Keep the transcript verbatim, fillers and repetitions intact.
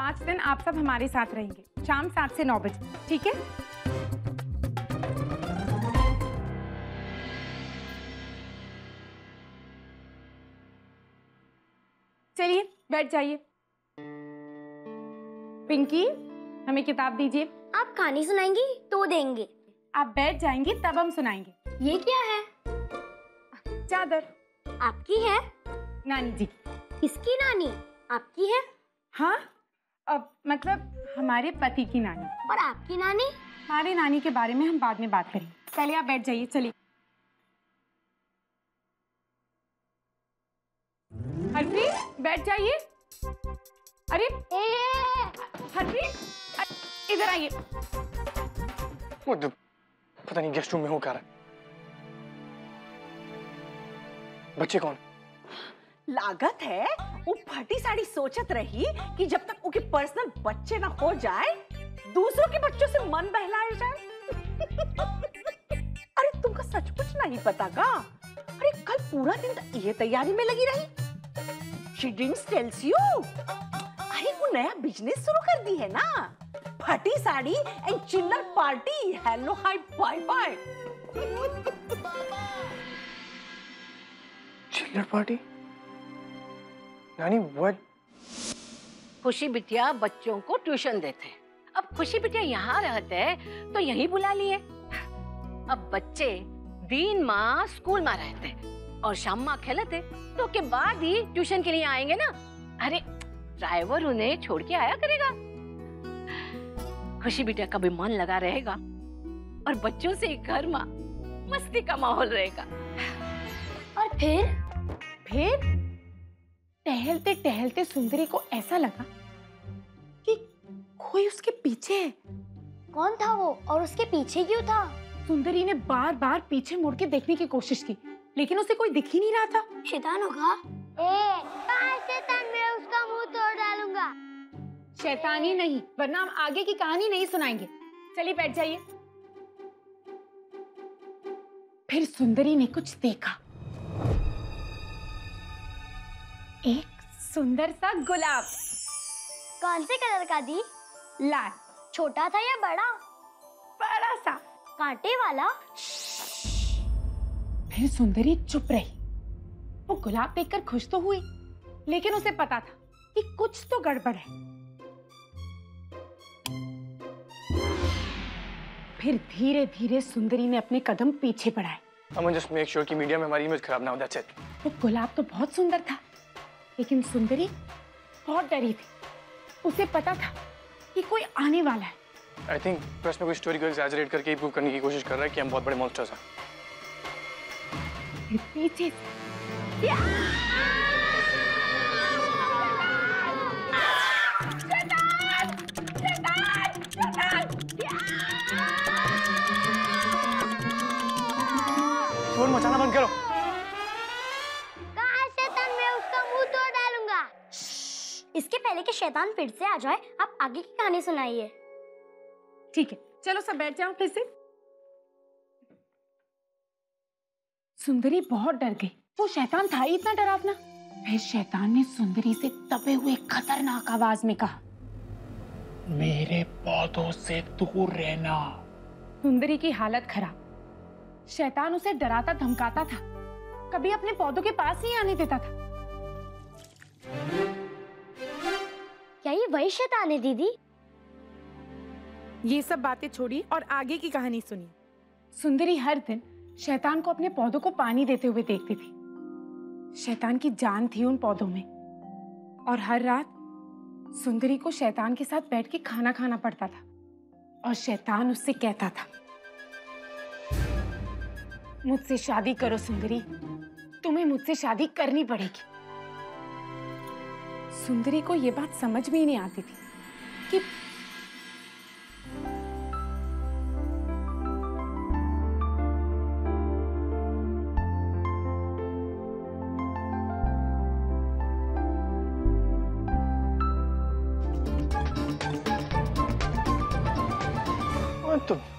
पाँच दिन आप सब हमारे साथ रहेंगे, शाम सात से नौ बजे, ठीक है? चलिए बैठ जाइए। पिंकी, हमें किताब दीजिए। आप कहानी सुनाएंगी तो देंगे। आप बैठ जाएंगी तब हम सुनाएंगे। ये क्या है? चादर। आपकी है? नानी जी। किसकी नानी? आपकी है? हाँ, अब मतलब हमारे पति की नानी। और आपकी नानी? हमारे नानी के बारे में हम बाद में बात करेंगे, पहले आप बैठ जाइए। चलिए। हरप्रीत, बैठ जाइए। अरे हरप्रीत, इधर आइए। वो पता नहीं गेस्ट रूम में हो क्या रहा है। बच्चे कौन? लागत है वो फटी साड़ी सोचत रही कि जब तक उनके पर्सनल बच्चे ना हो जाए दूसरों के बच्चों से मन बहलाया जाए। अरे तुमको सचमुच नहीं पता का? अरे कल पूरा दिन तो ये तैयारी में लगी रही। She didn't tell you। अरे वो नया बिजनेस शुरू कर दी है ना, फटी sari and Chillar party. Hello hi bye bye. Chillar party? नानी व्हाट? खुशी बिटिया बच्चों को ट्यूशन देते। अब खुशी बिटिया यहाँ रहते तो यही बुला लिए। अब बच्चे दिन माँ स्कूल में रहते और शाम माँ खेलते तो के बाद ही ट्यूशन के लिए आएंगे ना। अरे ड्राइवर उन्हें छोड़ के आया करेगा। खुशी बिटिया का भी मन लगा रहेगा और बच्चों से घर में मस्ती का माहौल रहेगा। और फिर फिर टहलते टहलते सुंदरी को ऐसा लगा कि कोई उसके पीछे है। कौन था वो और उसके पीछे क्यों था? सुंदरी ने बार बार पीछे मुड़ के देखने की कोशिश की, लेकिन उसे कोई दिख ही नहीं रहा था। शैतान होगा। ए, कहाँ शैतान? मैं उसका मुंह तोड़ डालूंगा। शैतानी नहीं, वरना हम आगे की कहानी नहीं सुनाएंगे। चलिए बैठ जाइए। फिर सुंदरी ने कुछ देखा। एक सुंदर सा गुलाब। कौन से कलर का दी? लाल। छोटा था या बड़ा? बड़ा सा। कांटे वाला? फिर सुंदरी चुप रही। वो गुलाब देखकर खुश तो हुई, लेकिन उसे पता था कि कुछ तो गड़बड़ है। फिर धीरे धीरे सुंदरी ने अपने कदम पीछे बढ़ाए। I'm just make sure कि मीडिया में हमारी इमेज खराब ना हो, that's it। वो गुलाब तो बहुत सुंदर था, लेकिन सुंदरी बहुत डरी थी। उसे पता था कि कोई आने वाला है। I think प्रेस में कोई स्टोरी को exaggerate करके ही प्रूव करने की कोशिश कर रहा है कि हम बहुत बड़े मॉन्स्टर्स हैं। फिर पीछे शोर मचाना बंद करो। कहाँ शैतान? मैं उसका मुंह तोड़ डालूंगा। इसके पहले कि शैतान फिर से आ जाए, आप आगे की कहानी सुनाइए। ठीक है, चलो सब बैठ जाओ फिर से। सुंदरी बहुत डर गई। वो शैतान था ही इतना डरावना। फिर शैतान ने सुंदरी से दबे हुए खतरनाक आवाज में कहा, मेरे पौधों से दूर रहना। सुंदरी की हालत खराब। शैतान उसे डराता धमकाता था, कभी अपने पौधों के पास नहीं आने देता था। क्या ये वही शैतान है दीदी? ये सब बातें छोड़ी और आगे की कहानी सुनिए। सुंदरी हर दिन शैतान को अपने पौधों को पानी देते हुए देखती थी। शैतान की जान थी उन पौधों में, और हर रात सुंदरी को शैतान के साथ बैठ के खाना खाना पड़ता था। और शैतान उससे कहता था, मुझसे शादी करो सुंदरी, तुम्हें मुझसे शादी करनी पड़ेगी। सुंदरी को यह बात समझ में ही नहीं आती थी कि तो